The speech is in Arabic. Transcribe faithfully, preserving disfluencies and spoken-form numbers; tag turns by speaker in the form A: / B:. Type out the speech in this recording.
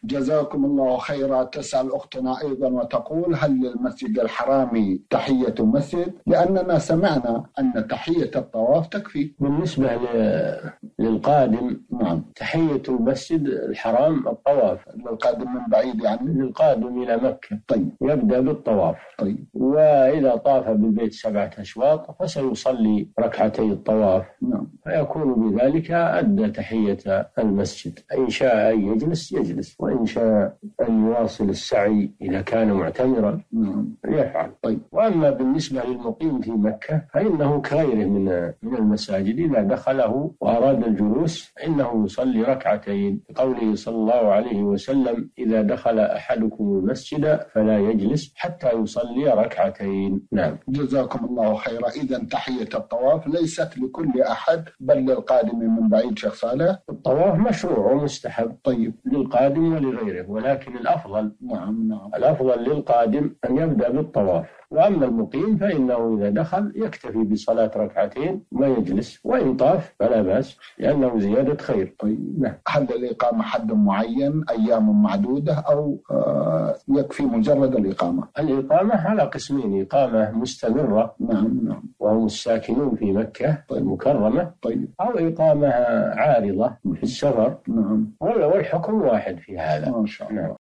A: جزاكم الله خيرا. تسأل أختنا أيضا وتقول: هل للمسجد الحرام تحية مسجد؟ لأننا سمعنا أن تحية الطواف تكفي.
B: بالنسبة للقادم نعم تحية المسجد الحرام الطواف.
A: للقادم من بعيد يعني؟
B: للقادم إلى مكة
A: طيب
B: يبدأ بالطواف.
A: طيب
B: وإذا طاف بالبيت سبعة أشواط فسيصلي ركعتي الطواف
A: نعم
B: فيكون بذلك أدى تحية المسجد. إن شاء أن يجلس يجلس، وإن شاء أن يواصل السعي إذا كان معتمرا
A: نعم
B: يفعل.
A: طيب.
B: وأما بالنسبة للمقيم في مكة فإنه كغيره من من المساجد، إذا دخله وأراد الجلوس إنه يصلي ركعتين، قوله صلى الله عليه وسلم: إذا دخل أحدكم المسجد فلا يجلس حتى يصلي ركعتين. نعم
A: جزاكم الله خيرا. إذا تحية الطواف ليست لكل أحد بل للقادم من بعيد. شيخ صالح،
B: الطواف مشروع ومستحب
A: طيب
B: للقادم ولغيره، ولكن الأفضل
A: نعم نعم
B: الأفضل للقادم أن يبدأ بالطواف. وأما المقيم فإنه إذا دخل يكتفي بصلاة ركعتين ما يجلس، وإن طاف فلا بأس لأنه زيادة خير.
A: طيب نعم. هل الإقامة حد معين، أيام معدودة، أو آه يكفي مجرد الإقامة؟
B: الإقامة على قسمين: إقامة مستمرة
A: نعم نعم
B: وهم الساكنون في مكة
A: طيب.
B: المكرمة،
A: طيب.
B: أو إقامة عارضة في السفر.
A: نعم.
B: والحكم واحد في هذا.
A: ما شاء الله.
B: نعم.